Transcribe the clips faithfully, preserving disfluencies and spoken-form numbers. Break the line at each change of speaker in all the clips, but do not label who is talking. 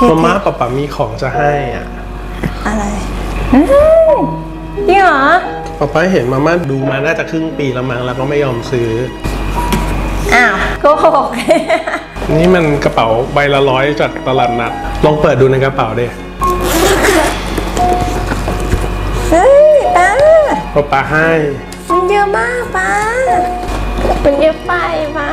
มาม่าป๊าป๊ามีของจะให้อ่ะ
อะไรจริงเหรอ
ป๊าป๊าเห็นมาม่าดูมาน่าจะครึ่งปีแล้วมั้งแล้วก็ไม่ยอมซื้อ
อ้าวโกหก
นี่มันกระเป๋าใบละร้อยจากตลาดนัดลองเปิดดูในกระเป๋าดิ
เฮ้ยป้า
ป๊าป๊าให้
มันเยอะมากป้ามันเยอะไปป้า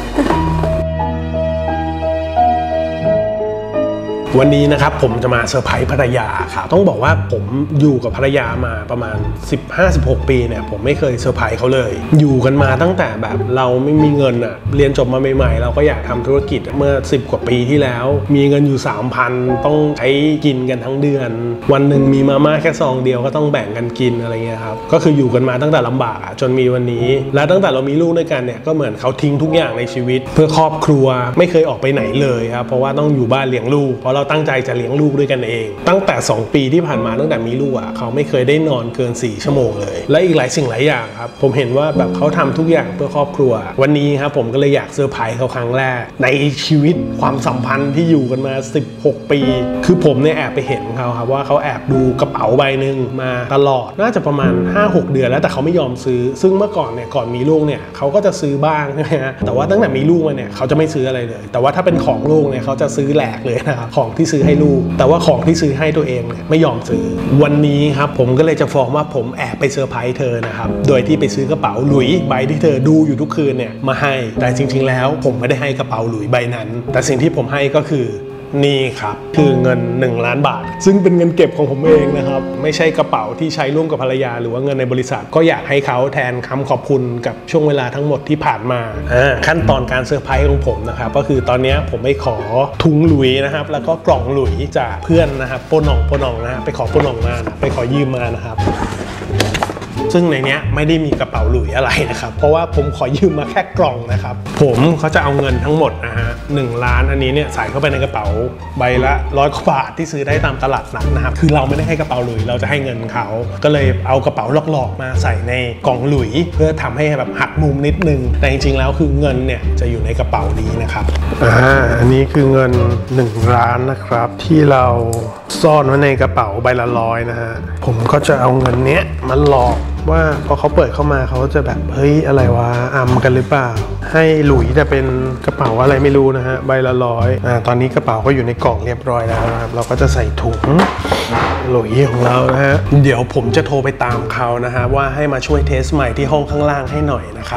วันนี้นะครับผมจะมาเซอร์ไพรส์ภรรยาครับต้องบอกว่าผมอยู่กับภรรยามาประมาณ สิบห้า สิบหก ปีเนี่ยผมไม่เคยเซอร์ไพรส์เขาเลยอยู่กันมาตั้งแต่แบบเราไม่มีเงินอะเรียนจบมาใหม่ๆเราก็อยากทำธุรกิจเมื่อสิบกว่าปีที่แล้วมีเงินอยู่ สามพัน ต้องใช้กินกันทั้งเดือนวันหนึ่งมีมาม่าแค่ซองเดียวก็ต้องแบ่งกันกินอะไรเงี้ยครับก็คืออยู่กันมาตั้งแต่ลำบากจนมีวันนี้และตั้งแต่เรามีลูกด้วยกันเนี่ยก็เหมือนเขาทิ้งทุกอย่างในชีวิตเพื่อครอบครัวไม่เคยออกไปไหนเลยครับเพราะว่าต้องอยู่บ้านเลี้ยงลูกเพราะเราตั้งใจจะเลี้ยงลูกด้วยกันเองตั้งแต่สองปีที่ผ่านมาตั้งแต่มีลูกอ่ะเขาไม่เคยได้นอนเกินสี่ชั่วโมงเลยและอีกหลายสิ่งหลายอย่างครับผมเห็นว่าแบบเขาทำทุกอย่างเพื่อครอบครัววันนี้ครับผมก็เลยอยากเซอร์ไพรส์เขาครั้งแรกในชีวิตความสัมพันธ์ที่อยู่กันมาสิบหกปีคือผมเนี่ยแอบไปเห็นเขาครับว่าเขาแอบดูกระเป๋าใบหนึ่งมาตลอดน่าจะประมาณ ห้าหก เดือนแล้วแต่เขาไม่ยอมซื้อซึ่งเมื่อก่อนเนี่ยก่อนมีลูกเนี่ยเขาก็จะซื้อบ้างใช่ไหมฮะแต่ว่าตั้งแต่มีลูกมาเนี่ยเขาจะไม่ซื้ออะไรเลยแต่ว่าถ้าเป็นของลูกเนี่ยเขาจะซื้อแหลกเลยนะครับของที่ซื้อให้ลูกแต่ว่าของที่ซื้อให้ตัวเองเนี่ยไม่ยอมซื้อวันนี้ครับผมก็เลยจะฟ้องว่าผมแอบไปเซอร์ไพรส์เธอนะครับโดยที่ไปซื้อกระเป๋าหลุยใบที่เธอดูอยู่ทุกคืนเนี่ยมาให้แต่จริงๆแล้วผมไม่ได้ให้กระเป๋าหลุยใบนั้นแต่สิ่งที่ผมให้ก็คือนี่ครับคือเงินหนึ่งล้านบาทซึ่งเป็นเงินเก็บของผมเองนะครับไม่ใช่กระเป๋าที่ใช้ร่วมกับภรรยาหรือว่าเงินในบริษัทก็อยากให้เขาแทนคำขอบคุณกับช่วงเวลาทั้งหมดที่ผ่านมาขั้นตอนการเซอร์ไพรส์ของผมนะครับก็คือตอนนี้ผมไปขอถุงหลุยนะครับแล้วก็กล่องหลุยจากเพื่อนนะครับโปนองโปนองนะไปขอโปนองมานะไปขอยืมมานะครับซึ่งในนี้ไม่ได้มีกระเป๋าหลุยอะไรนะครับเพราะว่าผมขอยืมมาแค่กล่องนะครับผมเขาจะเอาเงินทั้งหมดนะฮะหนึ่งล้านอันนี้เนี่ยใส่เข้าไปในกระเป๋าใบละร้อยกว่าบาทที่ซื้อได้ตามตลาดนัดนะครับคือเราไม่ได้ให้กระเป๋าหลุยเราจะให้เงินเขาก็เลยเอากระเป๋าหลอกๆมาใส่ในกล่องหลุยเพื่อทำให้แบบหักมุมนิดนึงแต่จริงๆแล้วคือเงินเนี่ยจะอยู่ในกระเป๋านี้นะครับอ่าอันนี้คือเงินหนึ่งล้านนะครับที่เราซ่อนไว้ในกระเป๋าใบละร้อยนะฮะผมก็จะเอาเงินเนี้ยมาหลอกว่าพอเขาเปิดเข้ามาเขาจะแบบเฮ้ยอะไรวะอำกันหรือเปล่าให้หลุยแต่เป็นกระเป๋าอะไรไม่รู้นะฮะใบละร้อยอ่าตอนนี้กระเป๋าก็อยู่ในกล่องเรียบร้อยแล้วนะครับเราก็จะใส่ถุงหลุยของเรานะฮะเดี๋ยวผมจะโทรไปตามเขานะฮะว่าให้มาช่วยเทสใหม่ที่ห้องข้างล่างให้หน่อยนะครับ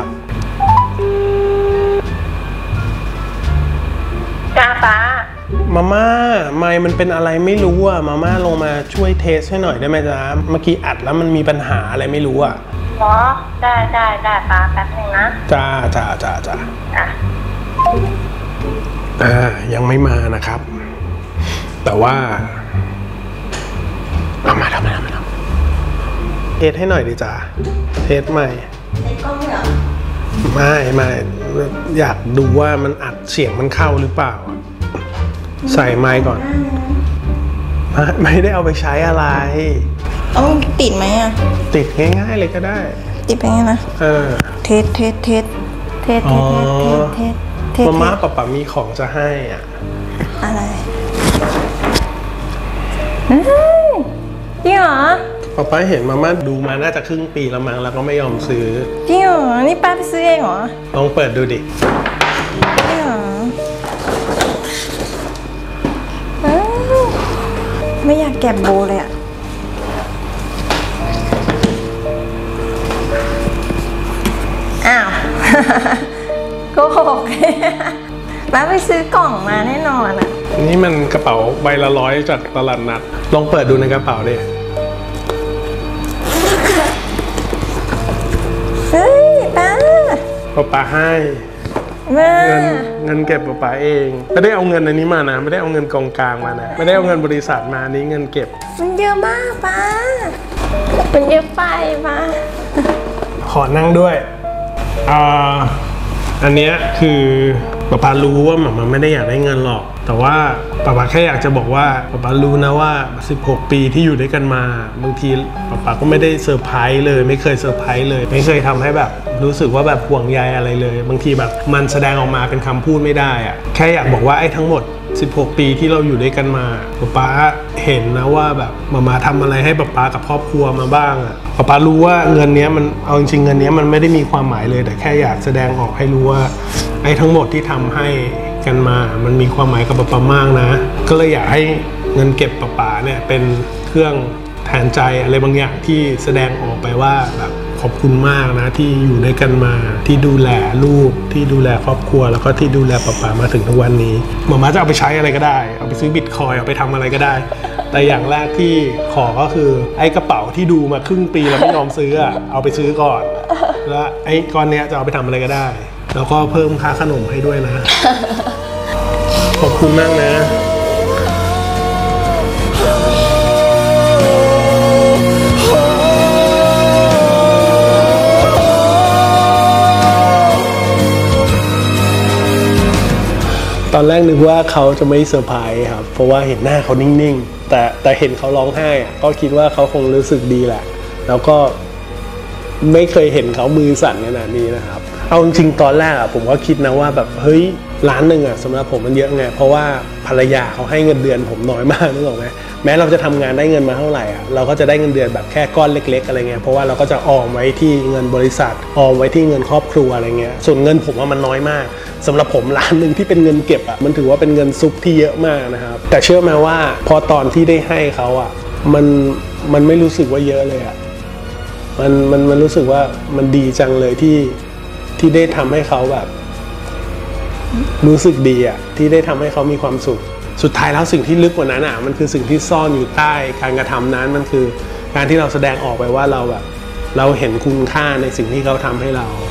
จ้าป้า
มาม่าไมค์มันเป็นอะไรไม่รู้อ่ะมาม่าลงมาช่วยเทสให้หน่อยได้ไหมจ๊ะเมื่อกี้อัดแล้วมันมีปัญหาอะไรไม่รู้อ่ะ
หรอได้ได้ได้ป้าแป๊บนึงนะ
จ้าจ้าจ้าจ้าอ่ายังไม่มานะครับแต่ว่าเอามาทำมาทำมาทำเทสให้หน่อยดิจ้าเทสใหม่
เทสกล้องเหรอ
ไม่ไม่อยากดูว่ามันอัดเสียงมันเข้าหรือเปล่าใส่ไมค์ก่อนไม่ได้เอาไปใช้อะไร
เอาติดไหมอ่ะ
ติดง่ายๆเลยก็ได้
ติดไปไงนะ
เออ
เทสเทสเทสเทสเทสเทสเทส
มาม่าป๊าป๊ามีของจะให้อ่ะ
อะไรจริงเหรอ
ป๊าป๊าเห็นมาม่าดูมาน่าจะครึ่งปีแล้วมั้งแล้วก็ไม่ยอมซื้อ
จริงเหรอนี่ป้าไปซื้อเองเหรอ
ลองเปิดดูดิ
ไม่อยากแกะโบเลยอ่ะอ้าวโกหกป้าไปซื้อกล่องมาแน่นอนอ่ะ
นี่มันกระเป๋าใบละร้อยจากตลาดนัดลองเปิดดูในกระเป๋าดิ
เฮ้ยป้า
ป๊าป๊าให้เงินเงินเก็บป๊าป๊าเองไม่ได้เอาเงินอันนี้มานะไม่ได้เอาเงินกองกลางมานะไม่ได้เอาเงินบริษัทมานี้เงินเก็บ
มันเยอะมากป้ามันเยอะไปป้า
ขอนั่งด้วยอ่าอันนี้คือป๊าป๊ารู้ว่าหม่ามันไม่ได้อยากได้เงินหรอกแต่ว่าป๊าป๊าแค่อยากจะบอกว่าป๊าป๊ารู้นะว่าสิบหกปีที่อยู่ด้วยกันมาบางทีป๊าป๊าก็ไม่ได้เซอร์ไพรส์เลยไม่เคยเซอร์ไพรส์เลยไม่เคยทำให้แบบรู้สึกว่าแบบห่วงใยอะไรเลยบางทีแบบมันแสดงออกมาเป็นคำพูดไม่ได้อะแค่อยากบอกว่าไอ้ทั้งหมดสิบหกปีที่เราอยู่ด้วยกันมาป๊าป๊าเห็นนะว่าแบบมามาทำอะไรให้ป๊าป๊ากับครอบครัวมาบ้างอะป๊าป๊ารู้ว่าเงินนี้มันเอาจริงๆเงินนี้มันไม่ได้มีความหมายเลยแต่แค่อยากแสดงออกให้รู้ว่าไอ้ทั้งหมดที่ทำให้กันมามันมีความหมายกับป๊าป๊ามากนะก็เลยอยากให้เงินเก็บป๊าป๊าเนี่ยเป็นเครื่องแทนใจอะไรบางอย่างที่แสดงออกไปว่าแบบขอบคุณมากนะที่อยู่ด้วยกันมาที่ดูแลลูกที่ดูแลครอบครัวแล้วก็ที่ดูแลป๊าป๊ามาถึงทุกวันนี้หม่าม้าจะเอาไปใช้อะไรก็ได้เอาไปซื้อบิตคอยน์เอาไปทำอะไรก็ได้แต่อย่างแรกที่ขอก็คือไอ้กระเป๋าที่ดูมาครึ่งปีแล้วไม่ยอมซื้อเอาไปซื้อก่อนแล้วไอ้ก้อนเนี้ยจะเอาไปทำอะไรก็ได้แล้วก็เพิ่มค่าขนมให้ด้วยนะ ขอบคุณมากนะตอนแรกนึกว่าเขาจะไม่เซอร์ไพรส์ครับเพราะว่าเห็นหน้าเขานิ่งๆแต่แต่เห็นเขาร้องไห้ก็คิดว่าเขาคงรู้สึกดีแหละแล้วก็ไม่เคยเห็นเขามือสั่นขนาดนี้นะครับเอาจริงๆตอนแรกอะผมก็คิดนะว่าแบบเฮ้ยล้านหนึ่งอะสำหรับผมมันเยอะไงเพราะว่าภรรยาเขาให้เงินเดือนผมน้อยมากนึกออกไหมแม้เราจะทำงานได้เงินมาเท่าไหร่อะเราก็จะได้เงินเดือนแบบแค่ก้อนเล็กๆอะไรเงี้ยเพราะว่าเราก็จะออมไว้ที่เงินบริษัทออมไว้ที่เงินครอบครัวอะไรเงี้ยส่วนเงินผมว่ามันน้อยมากสำหรับผมล้านหนึ่งที่เป็นเงินเก็บอะมันถือว่าเป็นเงินซุกที่เยอะมากนะครับแต่เชื่อไหมว่าพอตอนที่ได้ให้เขาอะมันมันไม่รู้สึกว่าเยอะเลยอะมันมันมันรู้สึกว่ามันดีจังเลยที่ที่ได้ทำให้เขาแบบรู้สึกดีอะที่ได้ทำให้เขามีความสุขสุดท้ายแล้วสิ่งที่ลึกกว่านั้นอะมันคือสิ่งที่ซ่อนอยู่ใต้การกระทำนั้นมันคือการที่เราแสดงออกไปว่าเราแบบเราเห็นคุณค่าในสิ่งที่เขาทำให้เรา